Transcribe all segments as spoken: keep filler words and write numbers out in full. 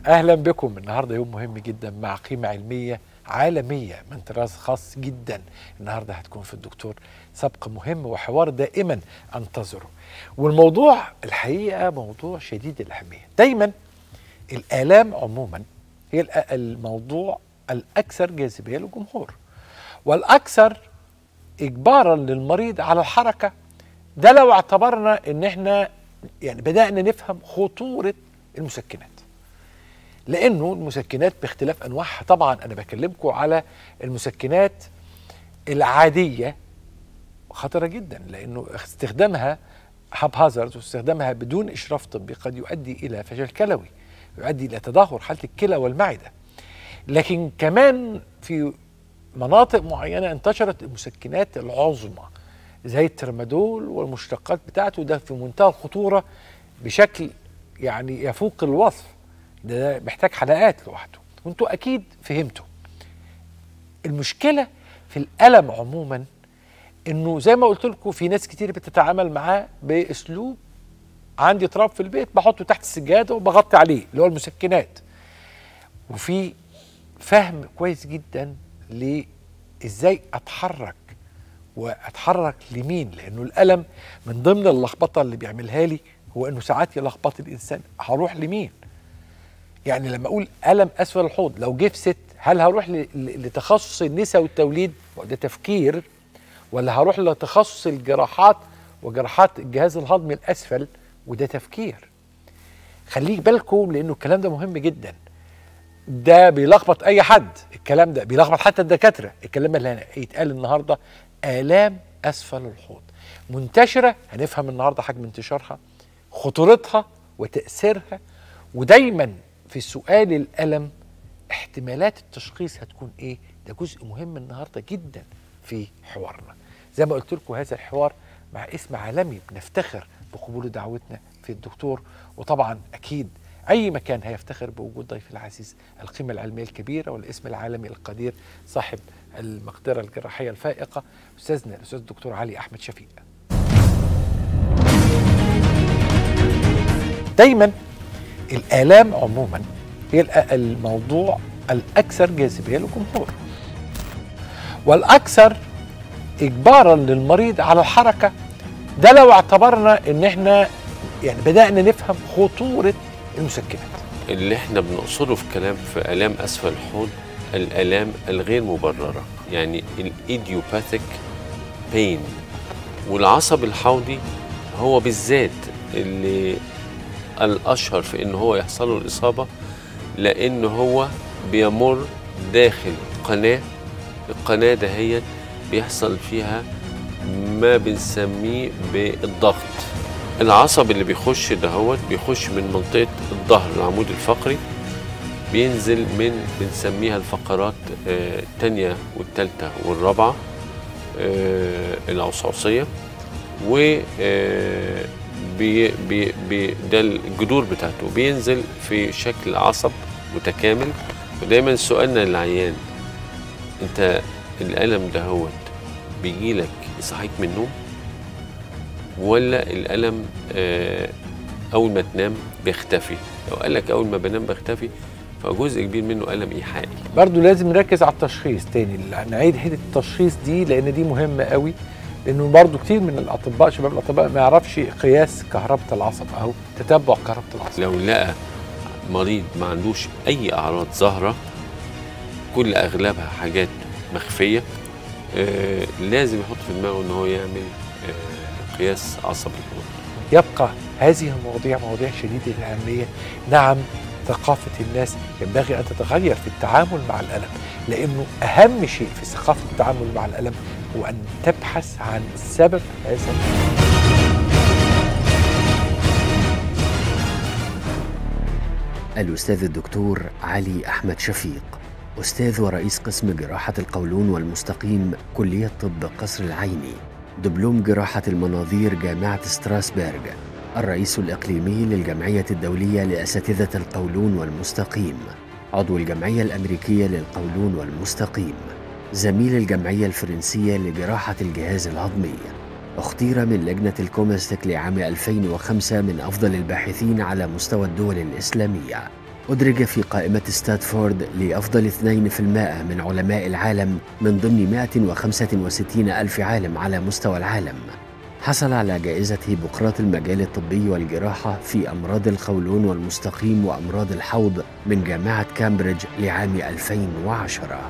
أهلا بكم. النهاردة يوم مهم جدا مع قيمة علمية عالمية من طراز خاص جدا. النهاردة هتكون في الدكتور سبق مهم وحوار دائما أنتظره، والموضوع الحقيقة موضوع شديد الأهمية. دايما الآلام عموما هي الموضوع الأكثر جاذبية للجمهور والأكثر إجبارا للمريض على الحركة. ده لو اعتبرنا إن احنا يعني بدأنا نفهم خطورة المسكنات، لأنه المسكنات باختلاف أنواعها. طبعا أنا بكلمكم على المسكنات العادية خطرة جدا، لأنه استخدامها هاب هازارد واستخدامها بدون إشراف طبي قد يؤدي إلى فشل كلوي، يؤدي إلى تدهور حالة الكلى والمعدة. لكن كمان في مناطق معينة انتشرت المسكنات العظمى زي الترمادول والمشتقات بتاعته، ده في منتهى الخطورة بشكل يعني يفوق الوصف. ده محتاج حلقات لوحده، وانتوا اكيد فهمتوا. المشكله في الالم عموما انه زي ما قلت لكم في ناس كتير بتتعامل معاه باسلوب عندي تراب في البيت بحطه تحت السجاده وبغطي عليه اللي هو المسكنات، وفي فهم كويس جدا لازاي اتحرك واتحرك لمين، لانه الالم من ضمن اللخبطه اللي بيعملها لي هو انه ساعات يلخبط الانسان هروح لمين. يعني لما اقول الم اسفل الحوض لو جه في ست، هل هروح لتخصص النساء والتوليد وده تفكير، ولا هروح لتخصص الجراحات وجراحات الجهاز الهضمي الاسفل وده تفكير؟ خليك بالكم لانه الكلام ده مهم جدا. ده بيلخبط اي حد، الكلام ده بيلخبط حتى الدكاتره. الكلام اللي هيتقال النهارده الام اسفل الحوض منتشره، هنفهم النهارده حجم انتشارها، خطورتها وتاثيرها، ودايما في سؤال الألم احتمالات التشخيص هتكون ايه. ده جزء مهم النهارده جدا في حوارنا. زي ما قلت لكم هذا الحوار مع اسم عالمي بنفتخر بقبول دعوتنا في الدكتور، وطبعا اكيد اي مكان هيفتخر بوجود ضيف العزيز القيمه العلميه الكبيره والاسم العالمي القدير صاحب المقدره الجراحيه الفائقه استاذنا الاستاذ الدكتور علي احمد شفيق. دايما الآلام عموما هي الموضوع الأكثر جاذبية للجمهور والأكثر إجبارا للمريض على الحركة. ده لو اعتبرنا إن احنا يعني بدأنا نفهم خطورة المسكنات. اللي احنا بنقصده في كلام في آلام أسفل الحوض الآلام الغير مبررة، يعني الإيديوباثيك بين. والعصب الحوضي هو بالذات اللي الأشهر في إن هو يحصل له الإصابة، لأن هو بيمر داخل قناة. القناة دهيت بيحصل فيها ما بنسميه بالضغط. العصب اللي بيخش دهوت بيخش من منطقة الظهر العمود الفقري، بينزل من بنسميها الفقرات الثانية والثالثة والرابعة العصعصية، و بي بي بي ده الجذور بتاعته بينزل في شكل عصب متكامل. ودايما سؤالنا للعيان انت الالم ده هو بيجيلك يصحيك من النوم، ولا الالم آه اول ما تنام بيختفي؟ لو قال لك اول ما بنام بيختفي فجزء كبير منه الم ايحائي. برضو لازم نركز على التشخيص تاني، نعيد حته التشخيص دي لان دي مهمه قوي، لانه برضه كتير من الاطباء شباب الاطباء ما يعرفش قياس كهربة العصب او تتبع كهربة العصب. لو لقى مريض ما عندوش اي اعراض ظاهره، كل اغلبها حاجات مخفيه، آه لازم يحط في دماغه ان هو يعمل آه قياس عصب الحوض. يبقى هذه المواضيع مواضيع شديده الاهميه. نعم، ثقافه الناس ينبغي ان تتغير في التعامل مع الالم، لانه اهم شيء في ثقافه التعامل مع الالم وأن تبحث عن سبب هذا. الأستاذ الدكتور علي أحمد شفيق، أستاذ ورئيس قسم جراحة القولون والمستقيم كلية طب قصر العيني، دبلوم جراحة المناظير جامعة ستراسبرغ، الرئيس الإقليمي للجمعية الدولية لأساتذة القولون والمستقيم، عضو الجمعية الأمريكية للقولون والمستقيم، زميل الجمعية الفرنسية لجراحة الجهاز الهضمي، اختير من لجنة الكومستك لعام ألفين وخمسة من أفضل الباحثين على مستوى الدول الإسلامية، أدرج في قائمة ستاتفورد لأفضل اثنين في المائة من علماء العالم من ضمن مائة وخمسة وستين ألف عالم على مستوى العالم. حصل على جائزة هيبوقراط المجال الطبي والجراحة في أمراض القولون والمستقيم وأمراض الحوض من جامعة كامبريدج لعام ألفين وعشرة.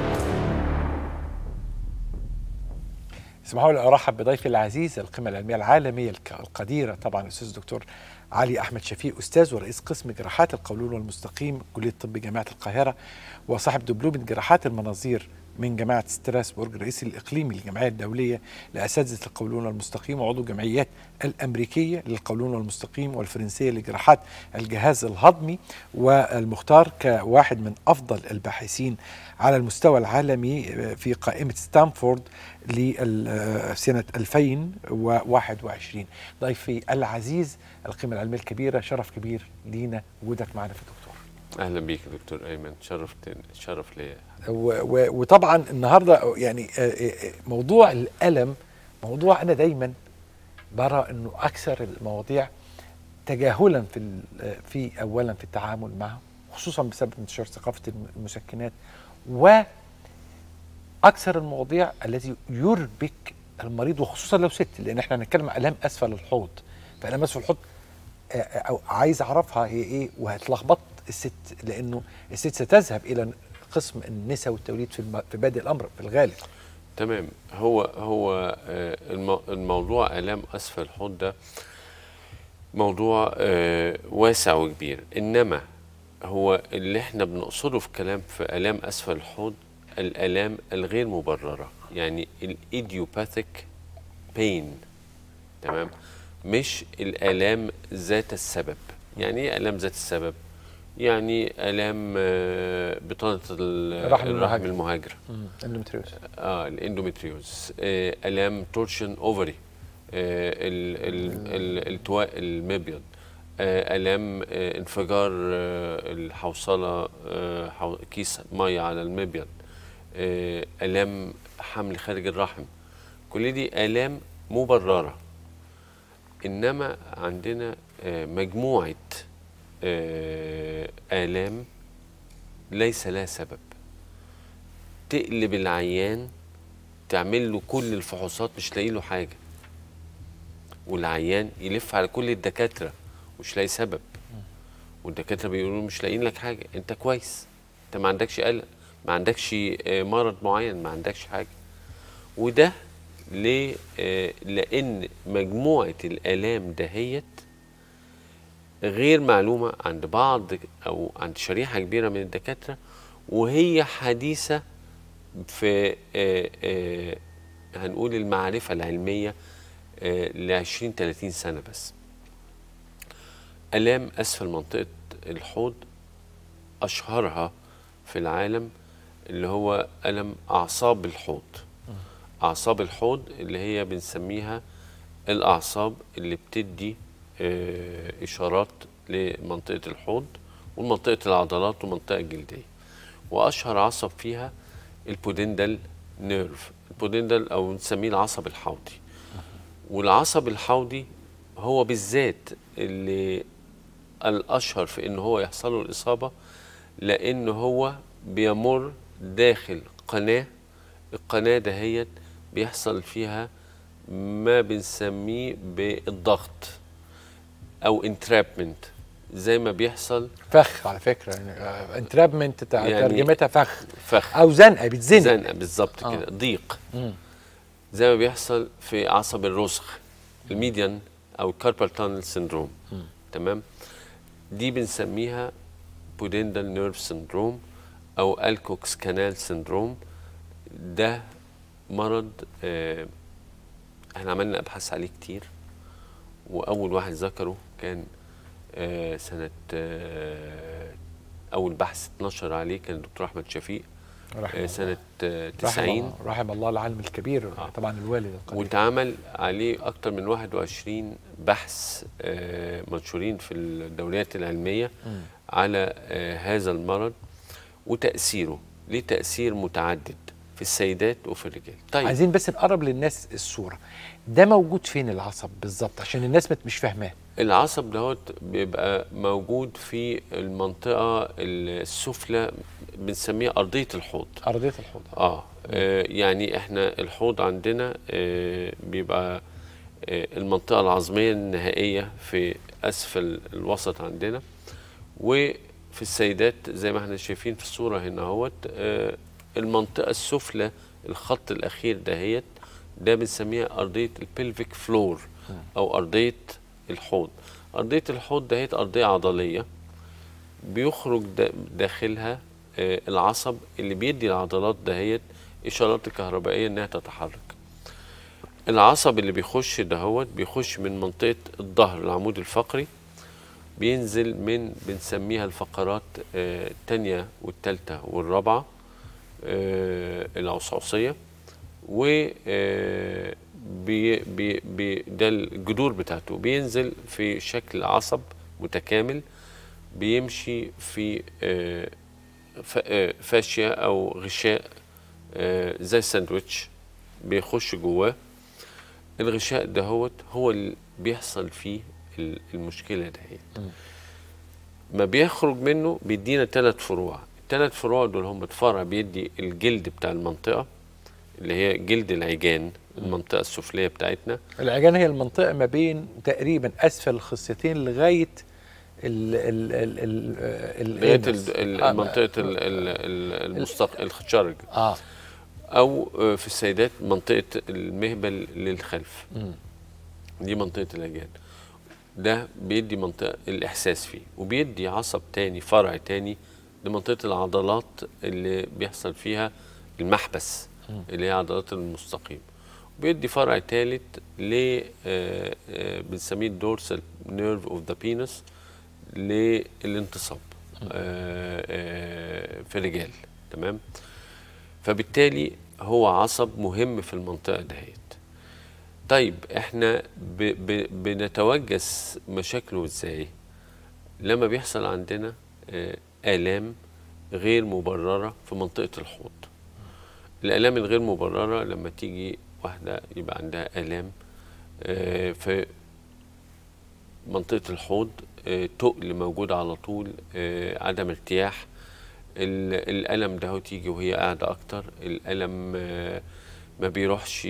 اسمحوا لي ارحب بضيفي العزيز القيمه العلميه العالميه القديره طبعا الاستاذ الدكتور علي احمد شفيق، استاذ ورئيس قسم جراحات القولون والمستقيم كليه طب جامعه القاهره، وصاحب دبلوم جراحات المناظير من جامعه ستراسبورغ، رئيس الاقليمي للجمعيه الدوليه لاساتذه القولون والمستقيم، وعضو الجمعيات الامريكيه للقولون والمستقيم والفرنسيه لجراحات الجهاز الهضمي، والمختار كواحد من افضل الباحثين على المستوى العالمي في قائمه ستانفورد لسنه ألفين وواحد وعشرين. ضيفي العزيز القيمه العلميه الكبيره، شرف كبير لينا وجودك معنا في الدكتور. اهلا بيك يا دكتور ايمن، شرفت شرف ليا. وطبعا النهارده يعني موضوع الالم موضوع انا دايما برى انه اكثر المواضيع تجاهلا في في اولا في التعامل معه، خصوصا بسبب انتشار ثقافه المسكنات، واكثر المواضيع التي يربك المريض وخصوصا لو ست، لان احنا هنتكلم عن الام اسفل الحوض. فالام اسفل الحوض او عايز اعرفها هي ايه، وهتلخبط الست لانه الست ستذهب الى قسم النساء والتوليد في في بادئ الامر في الغالب. تمام. هو هو الموضوع الام اسفل الحوض ده موضوع واسع وكبير، انما هو اللي احنا بنقصده في كلام في الام اسفل الحوض الالام الغير مبرره، يعني الايديوباثيك بين، تمام، مش الالام ذات السبب. يعني ايه الام ذات السبب؟ يعني الام بطانه الرحم المهاجره، الاندومتريوز، اه الاندومتريوز، آه الام تورشن اوفري، آه الالتواء المبيض، آه الام آه انفجار آه الحوصله، آه كيس ميه على المبيض، آه الام حمل خارج الرحم. كل دي الام مبرره. انما عندنا آه مجموعه آه آلام ليس لها سبب، تقلب العيان تعمل له كل الفحوصات مش لاقي له حاجه، والعيان يلف على كل الدكاتره مش لاقي سبب، والدكاتره بيقولوا مش لاقيين لك حاجه، انت كويس، انت ما عندكش قلق، ما عندكش آه مرض معين، ما عندكش حاجه. وده ليه؟ آه لان مجموعه الآلام دهيت غير معلومة عند بعض أو عند شريحة كبيرة من الدكاترة، وهي حديثة في آآ آآ هنقول المعرفة العلمية لعشرين تلاتين سنة بس. آلام أسفل منطقة الحوض أشهرها في العالم اللي هو ألم أعصاب الحوض. أعصاب الحوض اللي هي بنسميها الأعصاب اللي بتدي إشارات لمنطقة الحوض ومنطقة العضلات والمنطقة الجلدية. وأشهر عصب فيها البودندال نيرف، البودندال أو نسميه العصب الحوضي. والعصب الحوضي هو بالذات اللي الأشهر في إن هو يحصل له الإصابة، لأن هو بيمر داخل قناة، القناة دهيت بيحصل فيها ما بنسميه بالضغط او انترابمنت، زي ما بيحصل فخ على فكره، يعني انترابمنت يعني ترجمتها فخ فخ او زنقه، بتزنق زنقه بالظبط آه. كده، ضيق. مم. زي ما بيحصل في عصب الرسغ، الميديان او الكاربال تانل سيندروم. تمام. دي بنسميها بودندال نيرف سيندروم او الكوكس كانال سيندروم. ده مرض آه احنا عملنا ابحاث عليه كتير، واول واحد ذكره كان آه سنه آه اول بحث اتنشر عليه كان الدكتور احمد شفيق آه سنه آه تسعين. رحم, رحم الله العالم الكبير آه. طبعا الوالد القدير. واتعمل عليه اكتر من واحد وعشرين بحث آه منشورين في الدوريات العلميه م. على آه هذا المرض وتاثيره. ليه تاثير متعدد في السيدات وفي الرجال. طيب عايزين بس نقرب للناس الصوره، ده موجود فين العصب بالظبط عشان الناس مش فاهماه؟ العصب دهوت بيبقى موجود في المنطقة السفلى، بنسميها أرضية الحوض. أرضية الحوض. آه, آه يعني إحنا الحوض عندنا آه بيبقى آه المنطقة العظمية النهائية في أسفل الوسط عندنا، وفي السيدات زي ما احنا شايفين في الصورة هنا اهوت آه المنطقة السفلى الخط الأخير دهيت ده بنسميها أرضية البلفيك فلور أو أرضية الحوض. أرضية الحوض دهيت أرضية عضلية بيخرج داخلها آه العصب اللي بيدي العضلات دهيت إشارات كهربائية إنها تتحرك. العصب اللي بيخش دهوت بيخش من منطقة الظهر العمود الفقري، بينزل من بنسميها الفقرات آه الثانية والثالثة والرابعة آه العصعصية، و آه بي بي بي ده الجذور بتاعته بينزل في شكل عصب متكامل بيمشي في آه فاشية أو غشاء آه زي الساندويتش بيخش جواه. الغشاء دهوت هو اللي بيحصل فيه المشكلة دهيت. ما بيخرج منه بيدينا ثلاث فروع. الثلاث فروع دول هم فرع بيدي الجلد بتاع المنطقة اللي هي جلد العجان، المنطقة السفلية بتاعتنا. العجان هي المنطقة ما بين تقريبا أسفل الخصيتين لغاية ال ال ال ال لغاية منطقة المستق الخشرج. اه أو في السيدات منطقة المهبل للخلف. م. دي منطقة العجان. ده بيدي منطقة الإحساس فيه، وبيدي عصب تاني فرع تاني لمنطقة العضلات اللي بيحصل فيها المحبس م. اللي هي عضلات المستقيم. وبيدي فرع ثالث ل بنسميه الدورسال نيرف اوف ذا بينس للانتصاب في الرجال. تمام. فبالتالي هو عصب مهم في المنطقة دهيت. طيب احنا ب ب بنتوجس مشاكله ازاي؟ لما بيحصل عندنا آلام غير مبررة في منطقة الحوض. الآلام الغير مبررة لما تيجي واحدة يبقى عندها آلام في منطقة الحوض، تقل موجود على طول، عدم ارتياح، الألم ده تيجي وهي قاعدة أكتر، الألم ما بيروحش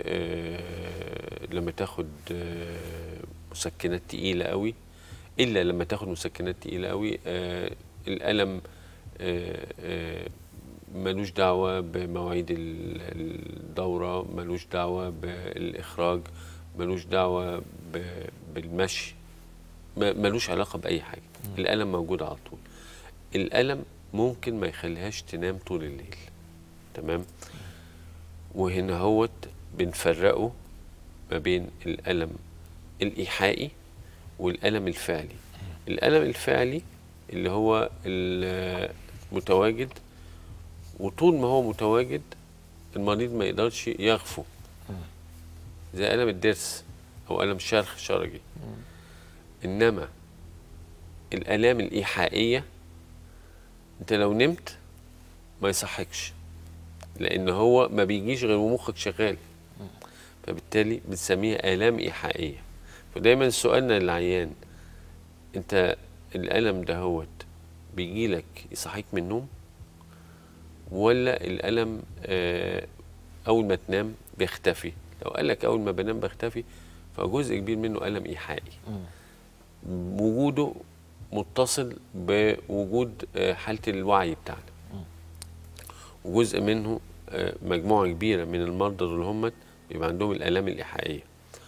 لما تاخد مسكنات تقيلة قوي، إلا لما تاخد مسكنات تقيلة قوي. الألم ملوش دعوة بمواعيد الدورة، ملوش دعوة بالإخراج، ملوش دعوة بالمشي، ملوش علاقة بأي حاجة. الألم موجود على طول. الألم ممكن ما يخليهاش تنام طول الليل. تمام. وهنا هوت بنفرقه ما بين الألم الإيحائي والألم الفعلي. الألم الفعلي اللي هو المتواجد، وطول ما هو متواجد المريض ما يقدرش يغفو، زي ألم الضرس أو ألم شرخ شرجي. إنما الآلام الإيحائية أنت لو نمت ما يصحكش، لأن هو ما بيجيش غير ومخك شغال، فبالتالي بنسميها آلام إيحائية. فدايما سؤالنا للعيان، أنت الألم دهوت بيجيلك يصحيك من النوم، ولا الألم آه أول ما تنام بيختفي؟ لو قال لك أول ما بنام بيختفي فجزء كبير منه ألم إيحائي، وجوده متصل بوجود آه حالة الوعي بتاعنا. وجزء منه آه مجموعة كبيرة من المرضى اللي هم بيبقى عندهم الآلام الإيحائية.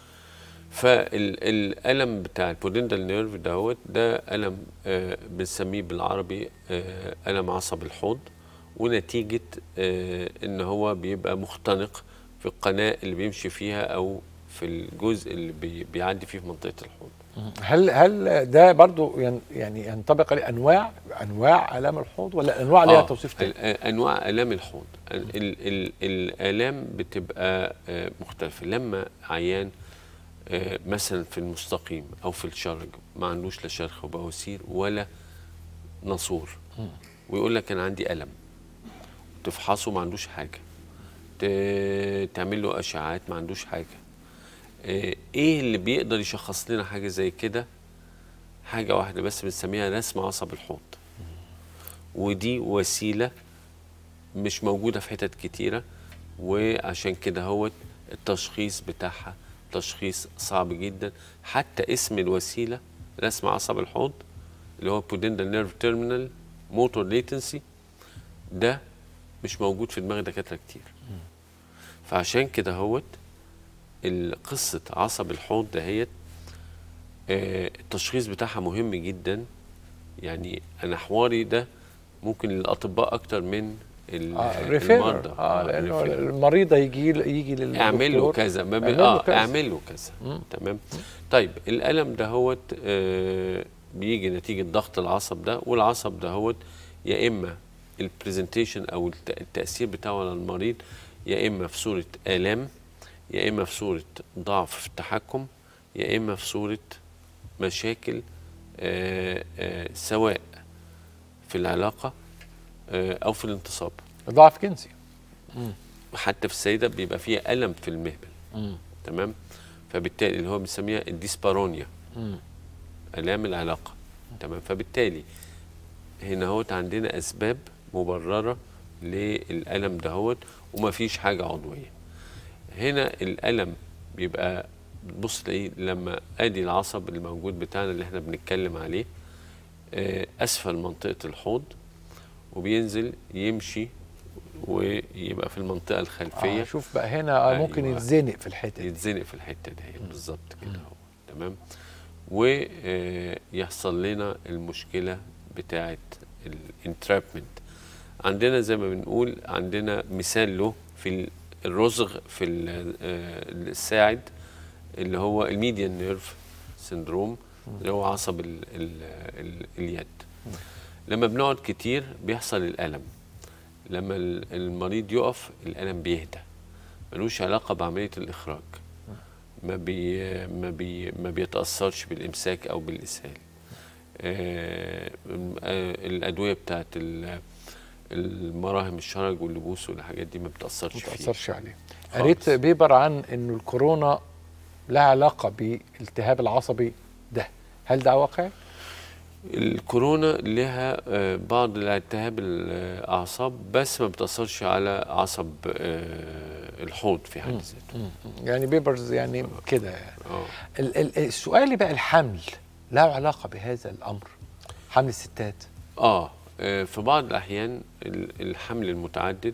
فالألم بتاع البودندال نيرف دهوت ده ألم آه بنسميه بالعربي آه ألم عصب الحوض، ونتيجة آه ان هو بيبقى مختنق في القناة اللي بيمشي فيها او في الجزء اللي بي بيعدي فيه في منطقة الحوض. هل هل ده برضو يعني ينطبق عليه انواع انواع الام الحوض، ولا انواع ليها آه توصيف تاني؟ انواع الام الحوض، ال ال الالام بتبقى آه مختلفة. لما عيان آه مثلا في المستقيم او في الشرج ما عندوش لا شرخ وبواسير ولا ناسور، ويقول لك انا عندي الم، تفحصه ما عندوش حاجة، تعمل له أشعاعات ما عندوش حاجة، آه ايه اللي بيقدر يشخص لنا حاجه زي كده؟ حاجه واحده بس بنسميها رسم عصب الحوض، ودي وسيله مش موجوده في حتت كتيره، وعشان كده هو التشخيص بتاعها تشخيص صعب جدا. حتى اسم الوسيله رسم عصب الحوض اللي هو pudendal nerve terminal motor latency ده مش موجود في دماغ دكاتره كتير. فعشان كده هوت قصه عصب الحوض دهيت آه التشخيص بتاعها مهم جدا. يعني انا حواري ده ممكن للاطباء اكتر من آه المرضى. اه لانه المريض يجي يجي للدكتور اعمل له كذا ما بي... اه اعمل له كذا. تمام. طيب الالم دهوت آه بيجي نتيجه ضغط العصب ده، والعصب دهوت يا اما البرزنتيشن او التاثير بتاعه على المريض يا اما في صوره الام، يا اما في صوره ضعف في التحكم، يا اما في صوره مشاكل آآ آآ سواء في العلاقه او في الانتصاب. ضعف جنسي. حتى في السيده بيبقى فيها الم في المهبل. تمام. فبالتالي اللي هو بنسميها الديسبارونيا، الام العلاقه. تمام. فبالتالي هنا هوت عندنا اسباب مبرره للالم دهوت ومفيش حاجه عضويه. هنا الالم بيبقى بص تلاقيه لما ادي العصب الموجود بتاعنا اللي احنا بنتكلم عليه اسفل منطقه الحوض، وبينزل يمشي ويبقى في المنطقه الخلفيه. آه شوف بقى هنا أيوة ممكن يتزنق في الحته دي. يتزنق في الحته دي بالظبط كده اهو. تمام. ويحصل لنا المشكله بتاعه الانترابمنت. عندنا زي ما بنقول عندنا مثال له في الرزغ في الساعد اللي هو الميديان نيرف سندروم اللي هو عصب ال ال ال اليد. لما بنقعد كتير بيحصل الألم. لما المريض يقف الألم بيهدى، ملوش علاقة بعملية الإخراج، ما بي ما بي ما بيتأثرش بالإمساك أو بالإسهال. آه آه الأدوية بتاعت المراهم الشرج واللبوس والحاجات دي ما بتأثرش فيه. ما بتأثرش عليه. قريت بيبر عن إنه الكورونا لها علاقة بالالتهاب العصبي ده، هل ده واقعي؟ الكورونا لها بعض الالتهاب الاعصاب بس ما بتاثرش على عصب الحوض في حد ذاته. يعني بيبرز يعني كده يعني. السؤال بقى الحمل له علاقه بهذا الامر؟ حمل الستات؟ اه في بعض الاحيان الحمل المتعدد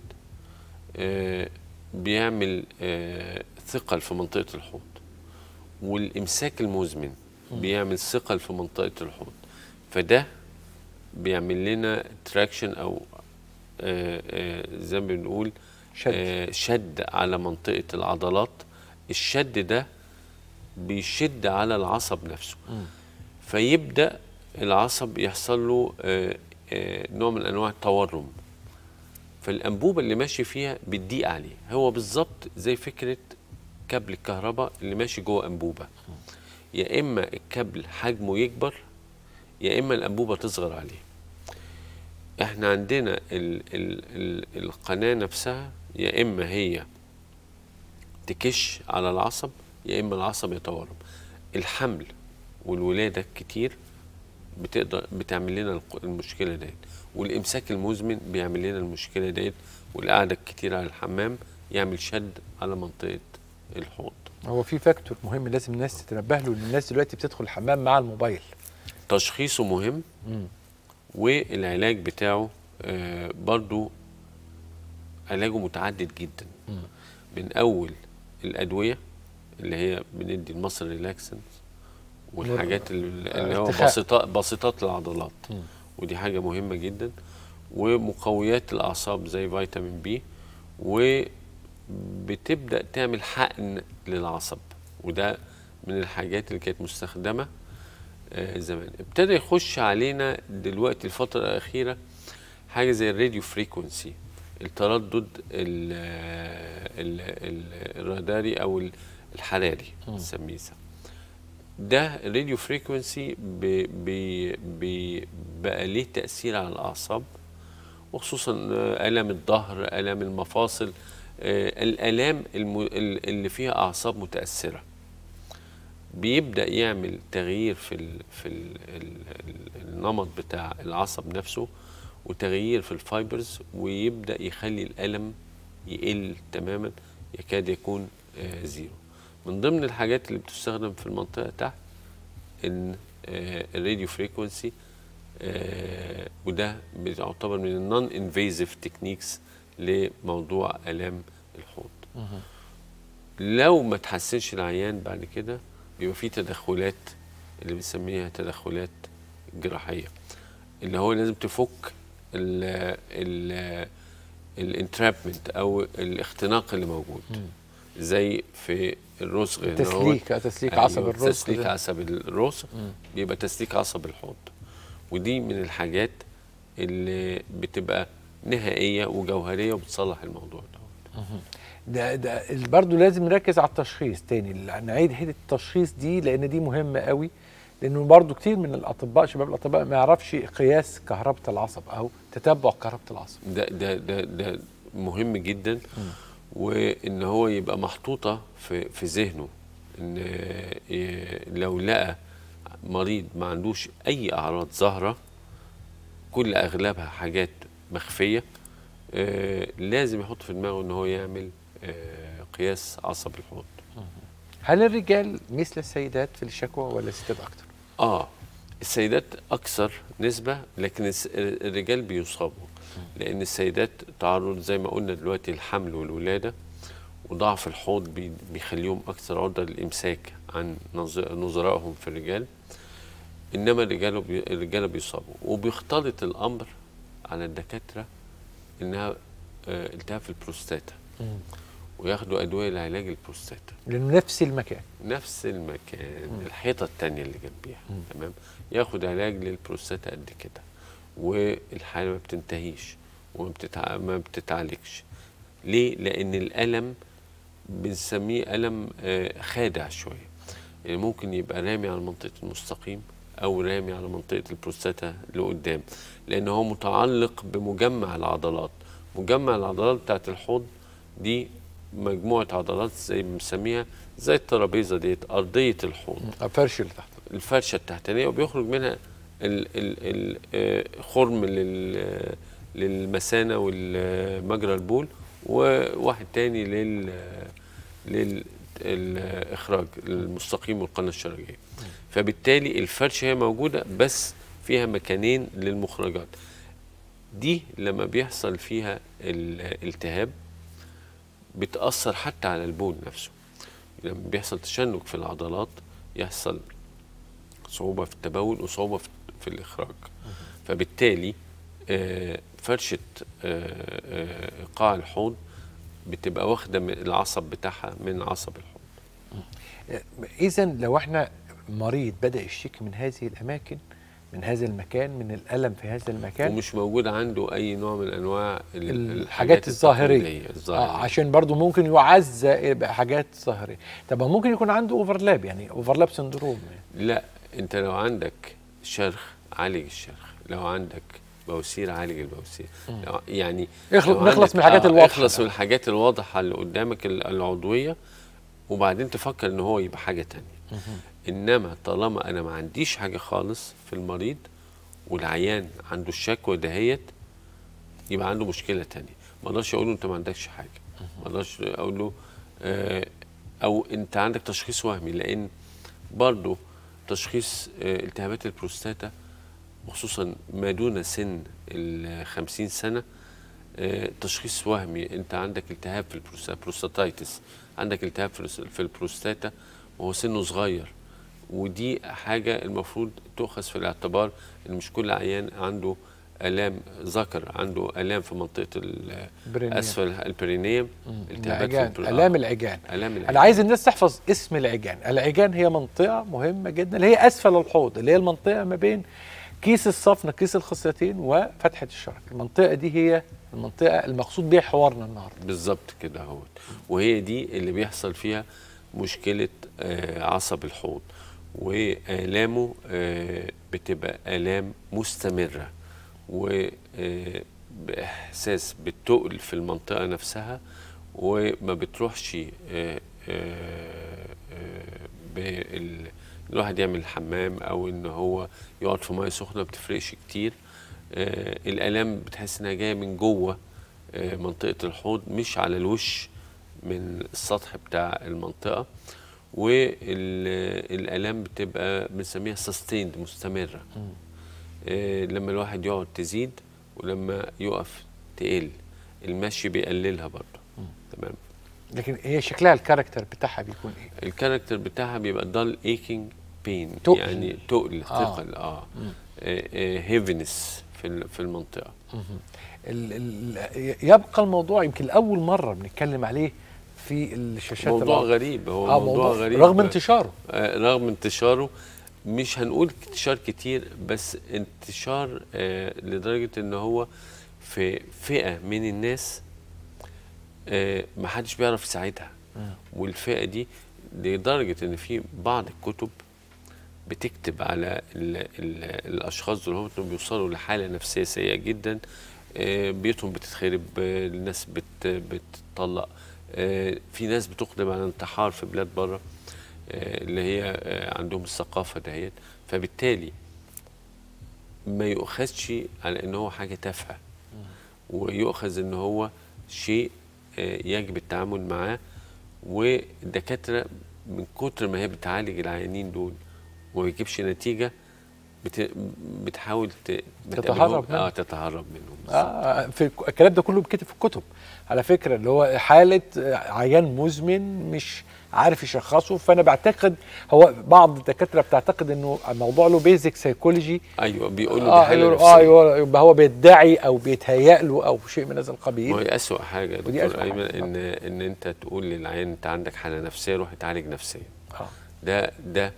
بيعمل ثقل في منطقه الحوض، والامساك المزمن بيعمل ثقل في منطقه الحوض، فده بيعمل لنا تراكشن او آآ آآ زي ما بنقول شد. شد على منطقه العضلات. الشد ده بيشد على العصب نفسه. م. فيبدا العصب يحصل له آآ آآ نوع من انواع التورم، فالانبوبه اللي ماشي فيها بتضيق عليه. هو بالظبط زي فكره كابل الكهرباء اللي ماشي جوه انبوبه، يا اما الكابل حجمه يكبر يا اما الانبوبه تصغر عليه. احنا عندنا ال ال ال القناه نفسها يا اما هي تكش على العصب يا اما العصب يتورم. الحمل والولاده كتير بتقدر بتعمل لنا المشكله ديت، والامساك المزمن بيعمل لنا المشكله ديت، والقعده الكتير على الحمام يعمل شد على منطقه الحوض. هو في فاكتور مهم لازم الناس تتنبه له، ان الناس دلوقتي بتدخل الحمام مع الموبايل. تشخيصه مهم. م. والعلاج بتاعه آه برضو علاجه متعدد جدا. م. من اول الادويه اللي هي بندي المصل ريلاكسنت والحاجات اللي هو بسيطات بسيطات العضلات. م. ودي حاجه مهمه جدا، ومقويات الاعصاب زي فيتامين بي، وبتبدا تعمل حقن للعصب، وده من الحاجات اللي كانت مستخدمه آه زمان. ابتدى يخش علينا دلوقتي الفتره الاخيره حاجه زي الراديو فريكونسي، التردد ال ال ال الراداري او الحراري بنسميه. ده الراديو فريكونسي بي بي بقى ليه تاثير على الاعصاب، وخصوصا الام الظهر، الام المفاصل، آه الالام اللي فيها اعصاب متاثره. بيبدأ يعمل تغيير في ال في ال ال النمط بتاع العصب نفسه وتغيير في الفايبرز، ويبدأ يخلي الألم يقل تماما يكاد يكون آه زيرو. من ضمن الحاجات اللي بتستخدم في المنطقة تحت ان آه الراديو فريكونسي، آه وده بيعتبر من النون انفيزيف تكنيكس لموضوع آلام الحوض. لو ما تحسنش العيان بعد كده بيبقى في تدخلات اللي بنسميها تدخلات جراحية، اللي هو لازم تفك ال ال الانترابمنت او الاختناق اللي موجود. مم. زي في الرسغ، تسليك تسليك أيوه عصب الرسغ، تسليك عصب الرسغ بيبقى تسليك عصب الحوض، ودي من الحاجات اللي بتبقى نهائيه وجوهريه وبتصلح الموضوع ده. ده ده برضه لازم نركز على التشخيص تاني، نعيد حته التشخيص دي لان دي مهمه قوي، لانه برضه كتير من الاطباء شباب الاطباء ما يعرفش قياس كهربة العصب او تتبع كهربة العصب. ده ده ده ده مهم جدا. م. وان هو يبقى محطوطه في في ذهنه، ان لو لقى مريض ما عندوش اي اعراض ظاهره، كل اغلبها حاجات مخفيه، آه لازم يحط في دماغه ان هو يعمل آه قياس عصب الحوض. هل الرجال مثل السيدات في الشكوى ولا الستات اكتر؟ اه السيدات اكثر نسبه، لكن الرجال بيصابوا، لان السيدات تعرض زي ما قلنا دلوقتي الحمل والولاده، وضعف الحوض بيخليهم اكثر عرضه للامساك عن نظرائهم في الرجال. انما الرجال بي الرجاله بيصابوا، وبيختلط الامر على الدكاتره انها آه التهاب في البروستاتا، وياخدوا ادويه لعلاج البروستاتا، لانه نفس المكان نفس المكان مم. الحيطه الثانيه اللي جنبيها. مم. تمام. ياخد علاج للبروستاتا قد كده، والحاله ما بتنتهيش وما بتتع... ما بتتعالجش. ليه؟ لان الالم بنسميه الم آه خادع شويه، يعني ممكن يبقى رامي على منطقه المستقيم او رامي على منطقه البروستاتا اللي قدام، لان هو متعلق بمجمع العضلات. مجمع العضلات بتاعت الحوض دي مجموعه عضلات زي ما بنسميها زي الترابيزه ديت، ارضيه الحوض، الفرشه اللي تحت، الفرشه التحتانيه، وبيخرج منها الخرم للمثانه والمجرى البول، وواحد تاني لل للاخراج المستقيم والقناه الشرجيه. فبالتالي الفرشه هي موجوده بس فيها مكانين للمخرجات دي. لما بيحصل فيها الالتهاب بتأثر حتى على البول نفسه، لما بيحصل تشنج في العضلات يحصل صعوبة في التبول وصعوبة في الإخراج. فبالتالي فرشة قاع الحوض بتبقى واخدة من العصب بتاعها من عصب الحوض. إذا لو احنا مريض بدأ يشتكي من هذه الأماكن، من هذا المكان، من الألم في هذا المكان، ومش موجود عنده أي نوع من أنواع الحاجات الظاهرية، الظاهرية. آه عشان برضو ممكن يعزى بحاجات ظاهرية. طب ممكن يكون عنده اوفرلاب، يعني اوفرلاب سندروم يعني. لا، أنت لو عندك شرخ عالج الشرخ، لو عندك بواسير عالج البواسير، يعني نخلص من الحاجات الواضحة، اخلص من الحاجات الواضحة اللي قدامك العضوية، وبعدين تفكر ان هو يبقى حاجة تانية. انما طالما انا ما عنديش حاجة خالص في المريض والعيان عنده الشكوى دهيت، يبقى عنده مشكلة تانية. ما اقدرش اقول له انت ما عندكش حاجة، ما اقدرش اقول له آه او انت عندك تشخيص وهمي، لان برضه تشخيص آه التهابات البروستاتا وخصوصا ما دون سن الخمسين سنة آه تشخيص وهمي. انت عندك التهاب في البروستاتا، بروستاتايتس، عندك التهاب في البروستاتا وهو سنه صغير، ودي حاجة المفروض تؤخذ في الاعتبار، ان مش كل عيان عنده آلام ذكر عنده آلام في منطقة أسفل البرينيوم، التهابات آلام العجان. آلام العجان. أنا عايز الناس تحفظ اسم العجان. العجان هي منطقة مهمة جدا اللي هي أسفل الحوض، اللي هي المنطقة ما بين كيس الصفنة، كيس الخصيتين، وفتحة الشرج. المنطقة دي هي المنطقة المقصود بيها حوارنا النهارده. بالظبط كده اهو، وهي دي اللي بيحصل فيها مشكلة آه عصب الحوض، وآلامه آه بتبقى آلام مستمرة، وبإحساس بالتقل في المنطقة نفسها، وما بتروحش آه آه بال... الواحد يعمل حمام او ان هو يقعد في ميه سخنه، ما بتفرقش كتير. آه الالام بتحس انها جايه من جوه آه منطقه الحوض، مش على الوش من السطح بتاع المنطقه. والالام بتبقى بنسميها سستيند، مستمره. آه لما الواحد يقعد تزيد، ولما يقف تقل. المشي بيقللها برضه. تمام. لكن هي شكلها الكاركتر بتاعها بيكون ايه؟ الكاركتر بتاعها بيبقى دال ايكينج بين، تقل. يعني تقل، آه. ثقل، اه, آه. هيفنس في في المنطقه. ال ال يبقى الموضوع يمكن اول مره بنتكلم عليه في الشاشات. موضوع غريب، هو آه موضوع, موضوع غريب رغم انتشاره. آه رغم انتشاره، مش هنقول انتشار كتير، بس انتشار آه لدرجه ان هو في فئه من الناس آه ما حدش بيعرف يساعدها. والفئه دي لدرجه ان في بعض الكتب بتكتب على ال ال الاشخاص دول هم بيوصلوا لحاله نفسيه سيئه جدا، آه بيوتهم بتتخرب، آه الناس بت بتطلق، آه في ناس بتقدم على انتحار في بلاد بره، آه اللي هي آه عندهم الثقافه دهيت. فبالتالي ما يؤخذش على ان هو حاجه تافهه، ويؤخذ ان هو شيء آه يجب التعامل معاه. والدكاتره من كتر ما هي بتعالج العيانين دول وما بيجيبش نتيجه، بت... بتحاول ت... تتهرب منهم. اه تتهرب منهم. اه في الكلام ده كله بيتكتب في الكتب على فكره، اللي هو حاله عيان مزمن مش عارف يشخصه. فانا بعتقد هو بعض الدكاتره بتعتقد انه الموضوع له بيزك سيكولوجي. ايوه بيقولوا اه دي حاله ايوه نفسيه. ايوه يبقى هو بيدعي او بيتهيأ له او شيء من هذا القبيل. ما هي اسوء حاجه يا ودي أسوأ دكتور ايمن، حاجة. ان ان انت تقول للعيان انت عندك حاله نفسيه، روح اتعالج نفسيا. اه ده ده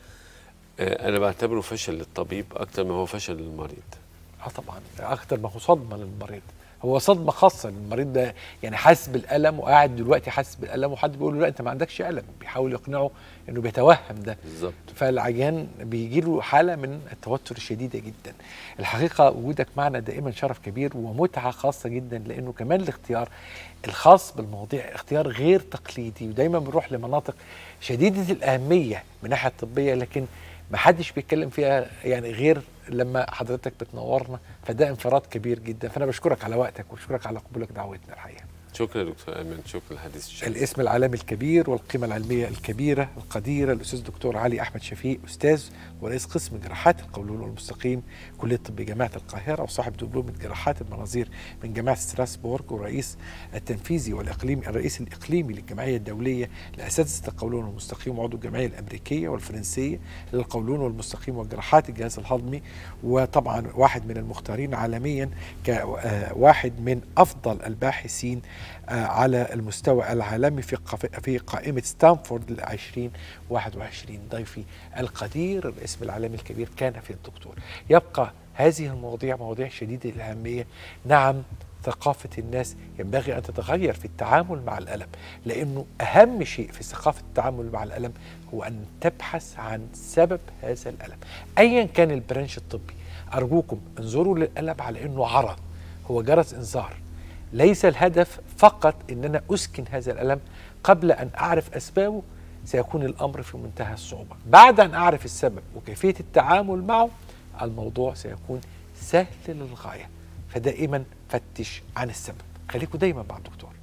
آه انا بعتبره فشل للطبيب اكتر ما هو فشل للمريض. اه طبعا اكتر ما هو صدمه للمريض، هو صدمه خاصه للمريض ده، يعني حاسس بالالم وقاعد دلوقتي حاسس بالالم، وحد بيقول له لا انت ما عندكش الم، بيحاول يقنعه انه بيتوهم ده بالظبط. فالعيان بيجي له حاله من التوتر الشديده جدا. الحقيقه وجودك معنا دائما شرف كبير ومتعه خاصه جدا، لانه كمان الاختيار الخاص بالمواضيع اختيار غير تقليدي، ودايما بنروح لمناطق شديده الاهميه من الناحيه الطبيه، لكن ما حدش بيتكلم فيها يعني غير لما حضرتك بتنورنا، فده انفراد كبير جدا. فانا بشكرك على وقتك وبشكرك على قبولك دعوتنا الحقيقه. شكرا يا دكتور ايمن، شكرا للحديث الشيق. الاسم العالمي الكبير والقيمه العلميه الكبيره القديره الاستاذ الدكتور علي احمد شفيق، استاذ ورئيس قسم جراحات القولون والمستقيم كليه طب جامعه القاهره، وصاحب دبلوم جراحات المناظير من جامعه ستراسبورغ، ورئيس التنفيذي والاقليمي الرئيس الاقليمي للجمعيه الدوليه لاساتذه القولون والمستقيم، وعضو الجمعيه الامريكيه والفرنسيه للقولون والمستقيم وجراحات الجهاز الهضمي، وطبعا واحد من المختارين عالميا كواحد من افضل الباحثين على المستوى العالمي في في قائمة ستانفورد ل ألفين وواحد وعشرين. ضيفي القدير الاسم العالمي الكبير كان في الدكتور. يبقى هذه المواضيع مواضيع شديدة الأهمية. نعم ثقافة الناس ينبغي أن تتغير في التعامل مع الألم، لأنه أهم شيء في ثقافة التعامل مع الألم هو أن تبحث عن سبب هذا الألم أيا كان البرانش الطبي. أرجوكم انظروا للألم على أنه عرض، هو جرس إنذار. ليس الهدف فقط أن أنا أسكن هذا الألم قبل أن أعرف أسبابه، سيكون الأمر في منتهى الصعوبة. بعد أن أعرف السبب وكيفية التعامل معه الموضوع سيكون سهل للغاية. فدائما فتش عن السبب، خليكم دايما مع الدكتور.